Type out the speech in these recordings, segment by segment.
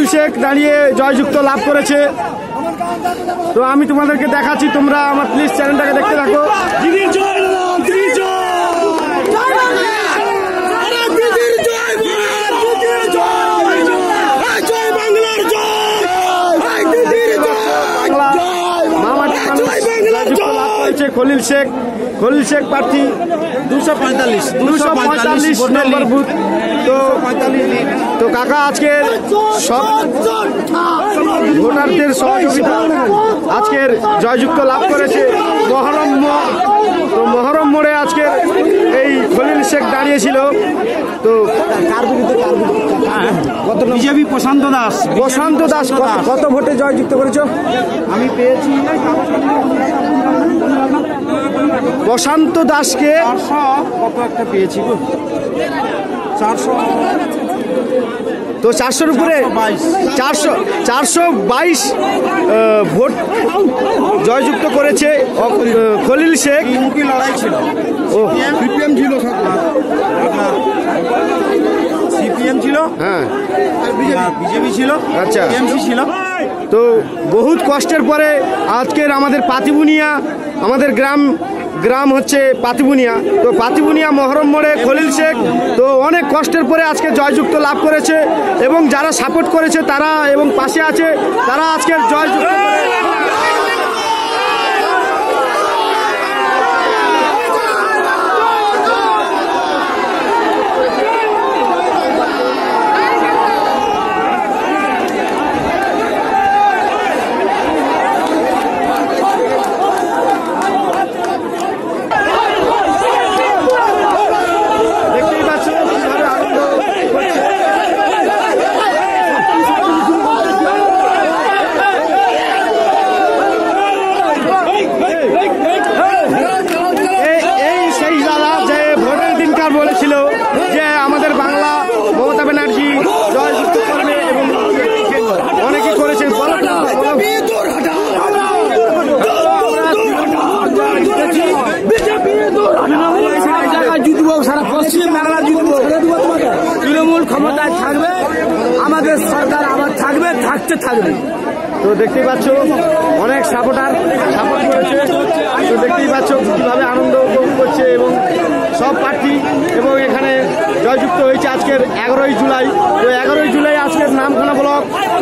খলিল শেখ দাঁড়িয়ে জয়যুক্ত লাভ করেছে। তো আমি তোমাদেরকে দেখাচ্ছি, তোমরা আমার প্লিজ চ্যানেলটাকে দেখতে থাকো। খলিল শেখ প্রার্থী 245 নম্বর বুথ। তো কাকা আজকের সব ভোটারদের সহযোগিতা আজকের জয়যুক্ত লাভ করেছে মহরম মোড়ে আজকের এই খলিল শেখ দাঁড়িয়েছিল। তো বিজেপি প্রশান্ত দাস কত ভোটে জয়যুক্ত করেছ? আমি পেয়েছি প্রশান্ত দাসকে কত একটা পেয়েছি গো, 400। তো 400-র উপরে 422 ভোট জয়যুক্ত করেছে খলিল শেখ। লড়াই ছিল, সিপিএম ছিল, সিপিএম ছিল, হ্যাঁ বিজেপি ছিল, আচ্ছা টিএমসি ছিল। তো বহুত কষ্টের পরে আজকের আমাদের পাতিবুনিয়া, আমাদের গ্রাম হচ্ছে পাতিবুনিয়া। তো পাতিবুনিয়া মহরম মোড়ে খলিল শেখ তো অনেক কষ্টের পরে আজকে জয়যুক্ত লাভ করেছে, এবং যারা সাপোর্ট করেছে তারা এবং পাশে আছে তারা আজকের জয়যুক্ত বলেছিল যে আমাদের বাংলা মমতা ব্যানার্জি জয়যুক্ত করবে, এবং অনেকে করেছে। সারা পশ্চিম বাংলা জিতবো, তৃণমূল ক্ষমতায় থাকবে, আমাদের সরকার আবার থাকবে। তো দেখতেই পাচ্ছ অনেক সাপোর্ট করেছে। তো দেখতেই পাচ্ছ কিভাবে আনন্দ উপভোগ করছে এবং সব প্রার্থী, এবং এখানে জয়যুক্ত হয়েছে আজকের 11ই জুলাই। তো 11ই জুলাই আজকের নামখানা ব্লক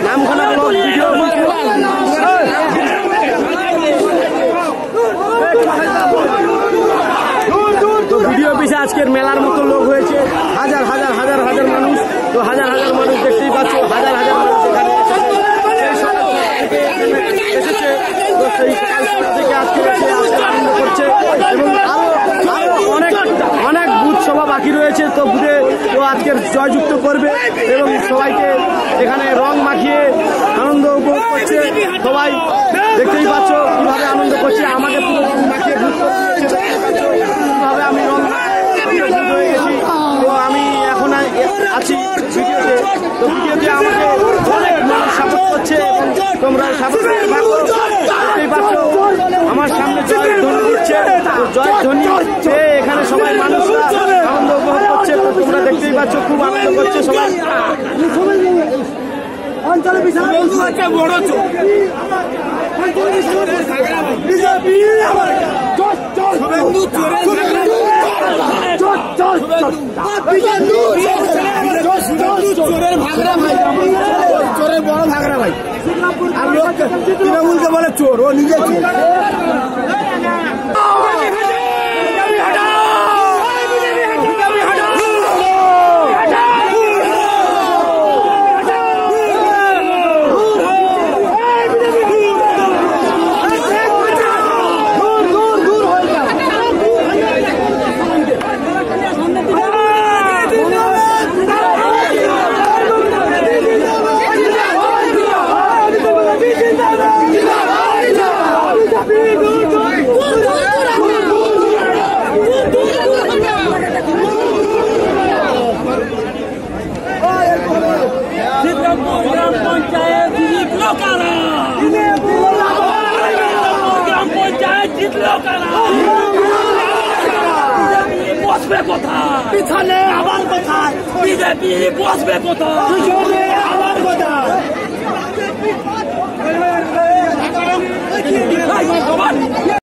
ভিডিও অফিসে আজকের মেলার মতো লোক হয়েছে, হাজার মানুষ। তো হাজার মানুষ দেখতেই পাচ্ছ, হাজার মানুষ এখানে এসেছে। তো সেই সকাল থেকে আজকে আনন্দ করছে, এবং আরো অনেক বুথ সভা বাকি রয়েছে। তো বুথে তো আজকের জয়যুক্ত করবে, এবং সবাইকে এখানে রং মাখিয়ে আনন্দ উপভোগ করছে। সবাই দেখতেই পাচ্ছ কিভাবে আনন্দ করছে, আমাকে পুরো মাখিয়ে ভোট করছে। কিভাবে আমি রং হয়ে গেছি। তো আমি এখন আছি ভিডিওতে। তো ভিডিওতে আমাকে অনেক মানুষ সাপোর্ট করছে, এবং তোমরা সাপোর্ট দেখতেই পাচ্ছ আমার সামনে জয়ধ্বনি দিচ্ছে। তো জয়ধ্বনি পেয়ে এখানে সবাই মানুষরা আনন্দ উপভোগ করছে। তো তোমরা দেখতেই পাচ্ছ খুব আনন্দ করছে সবাই। অঞ্চলে বিশাল বড় চোরের বড় ভাগরা ভাই, আর লোক তৃণমূলকে বলে চোর, ও নিজে চোর। পিছনে আবার কোথায় বিজেপি বসবে কোথায়? কথা